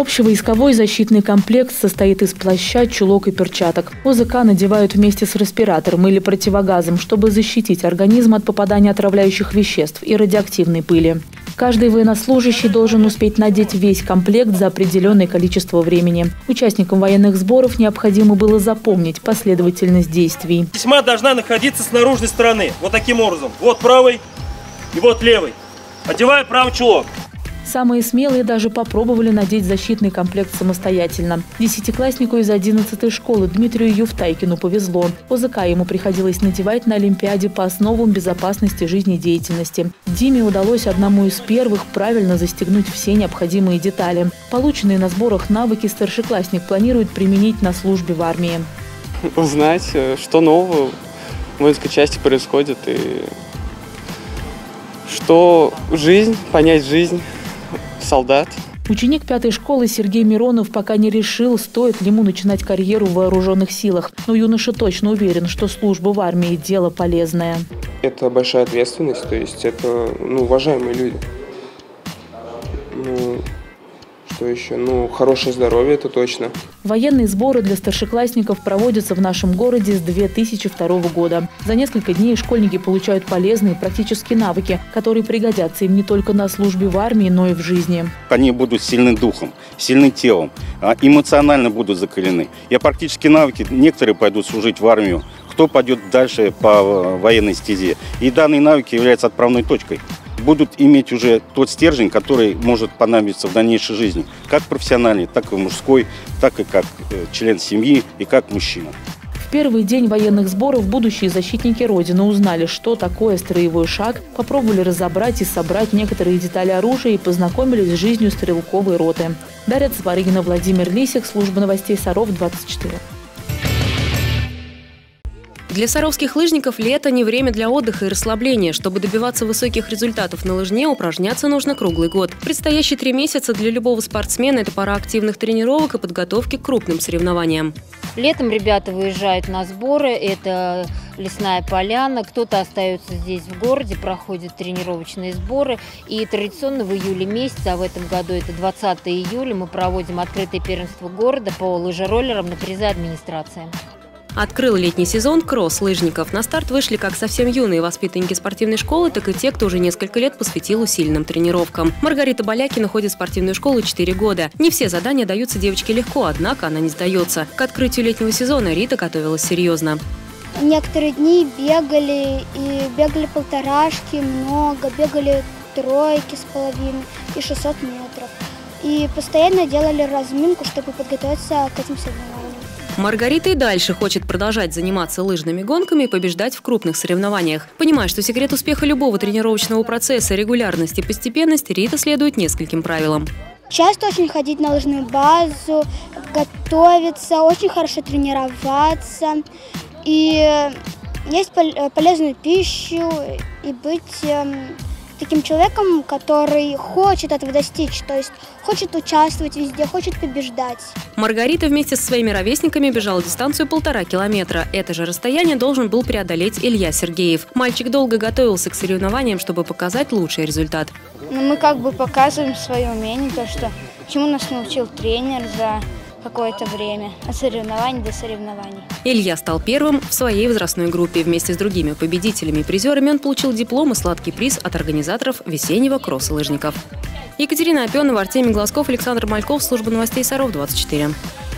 Общевойсковой защитный комплект состоит из плаща, чулок и перчаток. ОЗК надевают вместе с респиратором или противогазом, чтобы защитить организм от попадания отравляющих веществ и радиоактивной пыли. Каждый военнослужащий должен успеть надеть весь комплект за определенное количество времени. Участникам военных сборов необходимо было запомнить последовательность действий. Тесьма должна находиться с наружной стороны. Вот таким образом. Вот правый и вот левый. Одеваю правый чулок. Самые смелые даже попробовали надеть защитный комплект самостоятельно. Десятикласснику из 11-й школы Дмитрию Юфтайкину повезло. ОЗК ему приходилось надевать на Олимпиаде по основам безопасности жизнедеятельности. Диме удалось одному из первых правильно застегнуть все необходимые детали. Полученные на сборах навыки старшеклассник планирует применить на службе в армии. Узнать, что нового в воинской части происходит и что жизнь, понять жизнь солдат. Ученик 5-й школы Сергей Миронов пока не решил, стоит ли ему начинать карьеру в вооруженных силах. Но юноша точно уверен, что служба в армии – дело полезное. Это большая ответственность, то есть это уважаемые люди. Что еще? Хорошее здоровье, это точно. Военные сборы для старшеклассников проводятся в нашем городе с 2002 года. За несколько дней школьники получают полезные практические навыки, которые пригодятся им не только на службе в армии, но и в жизни. Они будут сильны духом, сильны телом, эмоционально будут закалены. И практические навыки, некоторые пойдут служить в армию, кто пойдет дальше по военной стезе. И данные навыки являются отправной точкой. Будут иметь уже тот стержень, который может понадобиться в дальнейшей жизни, как профессиональный, так и мужской, так и как член семьи и как мужчина. В первый день военных сборов будущие защитники Родины узнали, что такое строевой шаг, попробовали разобрать и собрать некоторые детали оружия и познакомились с жизнью стрелковой роты. Дарья Цварыгина, Владимир Лисик, служба новостей Саров, 24. Для саровских лыжников лето не время для отдыха и расслабления. Чтобы добиваться высоких результатов на лыжне, упражняться нужно круглый год. Предстоящие 3 месяца для любого спортсмена – это пора активных тренировок и подготовки к крупным соревнованиям. Летом ребята выезжают на сборы, это лесная поляна, кто-то остается здесь в городе, проходят тренировочные сборы. И традиционно в июле месяце, а в этом году это 20 июля, мы проводим открытое первенство города по лыжероллерам на призы администрации. Открыл летний сезон кросс лыжников. На старт вышли как совсем юные воспитанники спортивной школы, так и те, кто уже несколько лет посвятил усиленным тренировкам. Маргарита Балякина ходит в спортивную школу 4 года. Не все задания даются девочке легко, однако она не сдается. К открытию летнего сезона Рита готовилась серьезно. Некоторые дни бегали полторашки, много, бегали тройки с половиной и 600 метров. И постоянно делали разминку, чтобы подготовиться к этим соревнованиям. Маргарита и дальше хочет продолжать заниматься лыжными гонками и побеждать в крупных соревнованиях. Понимая, что секрет успеха любого тренировочного процесса – регулярность и постепенность, Рита следует нескольким правилам. Часто очень ходить на лыжную базу, готовиться, очень хорошо тренироваться, и есть полезную пищу, и быть таким человеком, который хочет этого достичь, то есть хочет участвовать везде, хочет побеждать. Маргарита вместе со своими ровесниками бежала дистанцию 1,5 километра. Это же расстояние должен был преодолеть Илья Сергеев. Мальчик долго готовился к соревнованиям, чтобы показать лучший результат. Мы показываем свое умение, то, что чему нас научил тренер за какое-то время, от соревнований до соревнований. Илья стал первым в своей возрастной группе. Вместе с другими победителями и призерами он получил диплом и сладкий приз от организаторов весеннего кросса лыжников. Екатерина Опенова, Артемий Глазков, Александр Мальков, служба новостей Саров, 24.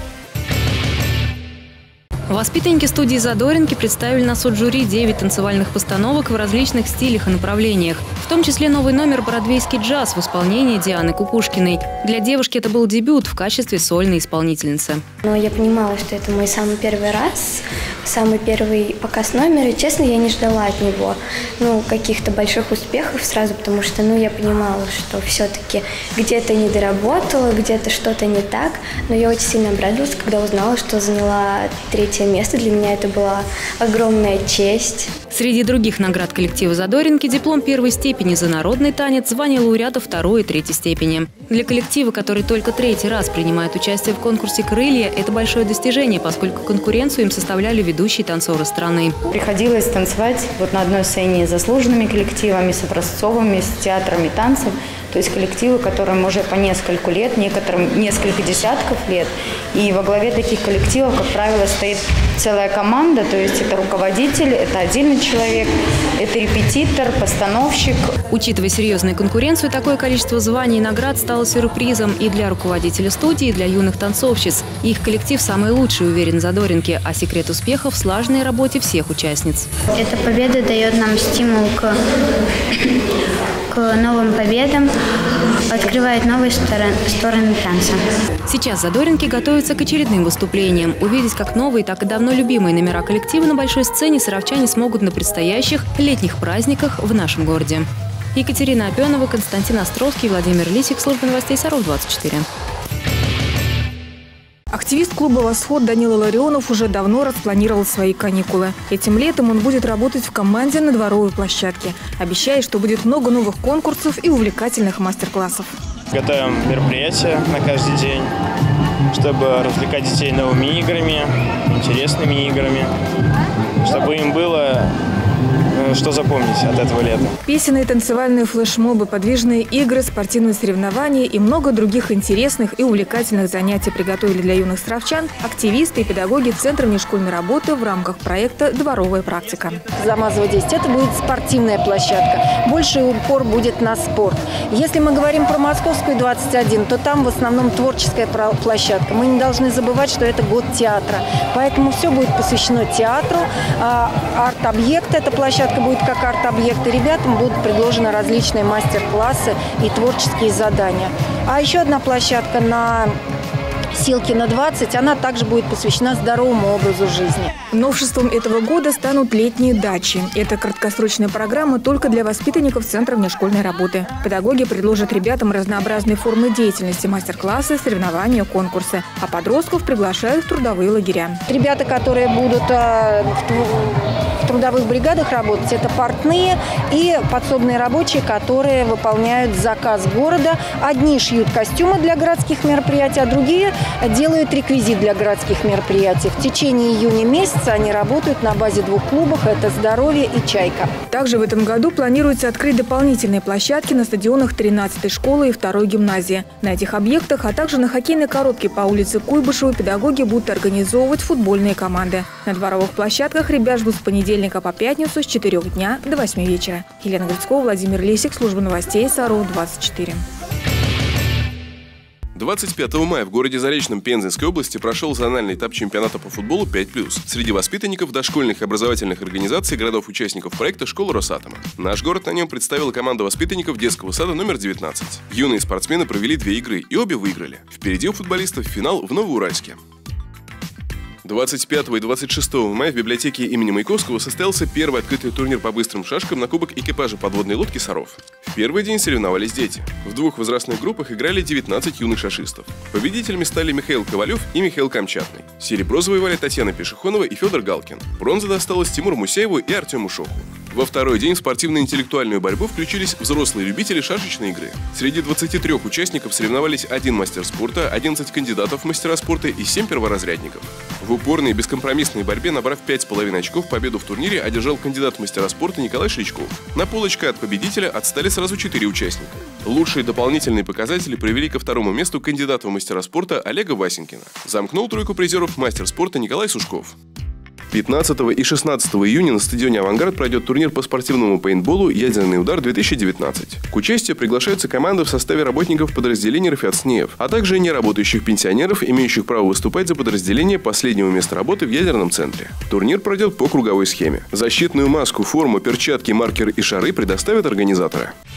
Воспитанники студии «Задоринки» представили на суд жюри 9 танцевальных постановок в различных стилях и направлениях, в том числе новый номер «Бродвейский джаз» в исполнении Дианы Кукушкиной. Для девушки это был дебют в качестве сольной исполнительницы. Я понимала, что это мой самый первый раз, самый первый показ номера, и, честно, я не ждала от него каких-то больших успехов сразу, потому что я понимала, что все-таки где-то не доработала, где-то что-то не так, но я очень сильно обрадовалась, когда узнала, что заняла 3-е место. Для меня это была огромная честь. Среди других наград коллектива «Задоринки» диплом 1-й степени за народный танец, звание лауреата 2-й и 3-й степени. Для коллектива, который только 3-й раз принимает участие в конкурсе «Крылья», это большое достижение, поскольку конкуренцию им составляли ведущие танцоры страны. Приходилось танцевать на одной сцене с заслуженными коллективами, с образцовыми, с театрами танцев. То есть коллективы, которым уже по нескольку лет, некоторым несколько десятков лет. И во главе таких коллективов, как правило, стоит целая команда. То есть это руководитель, это отдельный человек, это репетитор, постановщик. Учитывая серьезную конкуренцию, такое количество званий и наград стало сюрпризом и для руководителя студии, и для юных танцовщиц. Их коллектив самый лучший, уверен Задоренки, а секрет успеха в слаженной работе всех участниц. Эта победа дает нам стимул к новым победам, открывает новые стороны танца. Сейчас Задоренки готовятся к очередным выступлениям. Увидеть как новые, так и давно любимые номера коллектива на большой сцене саровчане смогут на предстоящих летних праздниках в нашем городе. Екатерина Опенова, Константин Островский, Владимир Лисик, служба новостей Саров-24. Активист клуба «Восход» Данила Ларионов уже давно распланировал свои каникулы. Этим летом он будет работать в команде на дворовой площадке. Обещает, что будет много новых конкурсов и увлекательных мастер-классов. Готовим мероприятия на каждый день, чтобы развлекать детей новыми играми, интересными играми, чтобы им было что запомнить от этого лета. Песенные, танцевальные флешмобы, подвижные игры, спортивные соревнования и много других интересных и увлекательных занятий приготовили для юных саровчан активисты и педагоги Центра внешкольной работы в рамках проекта «Дворовая практика». Замазово 10 – это будет спортивная площадка. Больший упор будет на спорт. Если мы говорим про Московскую 21, то там в основном творческая площадка. Мы не должны забывать, что это год театра. Поэтому все будет посвящено театру. Арт-объект – эта площадка будет как арт-объект, и ребятам будут предложены различные мастер-классы и творческие задания. А еще одна площадка на Силкина 20, она также будет посвящена здоровому образу жизни. Новшеством этого года станут летние дачи. Это краткосрочная программа только для воспитанников Центра внешкольной работы. Педагоги предложат ребятам разнообразные формы деятельности, мастер-классы, соревнования, конкурсы. А подростков приглашают в трудовые лагеря. Ребята, которые будут в трудовых бригадах работать, это портные и подсобные рабочие, которые выполняют заказ города. Одни шьют костюмы для городских мероприятий, а другие делают реквизит для городских мероприятий. В течение июня месяца они работают на базе 2 клубов – это «Здоровье» и «Чайка». Также в этом году планируется открыть дополнительные площадки на стадионах 13-й школы и 2-й гимназии. На этих объектах, а также на хоккейной коробке по улице Куйбышева педагоги будут организовывать футбольные команды. На дворовых площадках ребят ждут с понедельника по пятницу с 4 дня до 8 вечера. Елена Грицкова, Владимир Лисик, служба новостей Саров-24. 25 мая в городе Заречном Пензенской области прошел зональный этап чемпионата по футболу 5+. Среди воспитанников дошкольных и образовательных организаций городов-участников проекта «Школа Росатома». Наш город на нем представила команда воспитанников детского сада номер 19. Юные спортсмены провели 2 игры и обе выиграли. Впереди у футболистов финал в Новоуральске. 25 и 26 мая в библиотеке имени Маяковского состоялся первый открытый турнир по быстрым шашкам на кубок экипажа подводной лодки «Саров». В первый день соревновались дети. В 2 возрастных группах играли 19 юных шашистов. Победителями стали Михаил Ковалев и Михаил Камчатный. Серебро завоевали Татьяна Пешехонова и Федор Галкин. Бронза досталась Тимуру Мусееву и Артему Шоху. Во второй день в спортивно-интеллектуальную борьбу включились взрослые любители шашечной игры. Среди 23 участников соревновались 1 мастер спорта, 11 кандидатов в мастера спорта и 7 перворазрядников. В упорной и бескомпромиссной борьбе, набрав 5,5 очков, победу в турнире одержал кандидат в мастера спорта Николай Шличков. На полочка от победителя отстали сразу 4 участника. Лучшие дополнительные показатели привели ко 2-му месту кандидата в мастера спорта Олега Васенькина. Замкнул тройку призеров мастер спорта Николай Сушков. 15 и 16 июня на стадионе «Авангард» пройдет турнир по спортивному пейнтболу «Ядерный удар-2019». К участию приглашаются команды в составе работников подразделений РФИАТ-СНИЭФ, а также неработающих пенсионеров, имеющих право выступать за подразделение последнего места работы в ядерном центре. Турнир пройдет по круговой схеме. Защитную маску, форму, перчатки, маркер и шары предоставят организаторы.